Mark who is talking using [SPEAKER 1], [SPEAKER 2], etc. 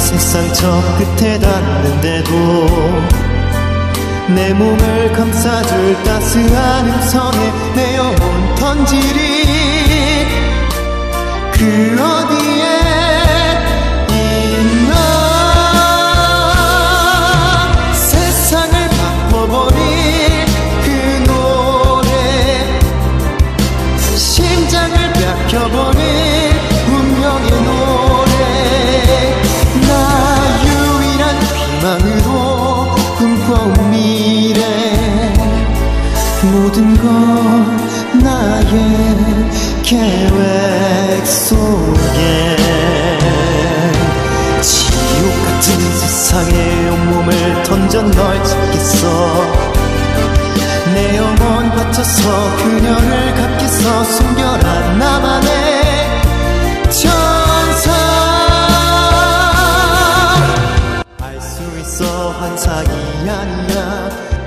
[SPEAKER 1] 세상 저 끝에 닿는데도 내 몸을 감싸줄 따스한 음성에 내 영혼 던지리. 그 어디에 있나. 세상을 바꿔버릴 그 노래, 심장을 뺏겨버릴 운명의 노래. 나 유일한 희망으로 꿈꿔온 미래, 모든 건 나의 계획 속에. 지옥 같은 세상에 온몸을 던져 널 찾겠어. 내 영혼 바쳐서 그녀를 갖겠어. 숨겨라 나만의 천사. 알 수 있어 환상이 아니야.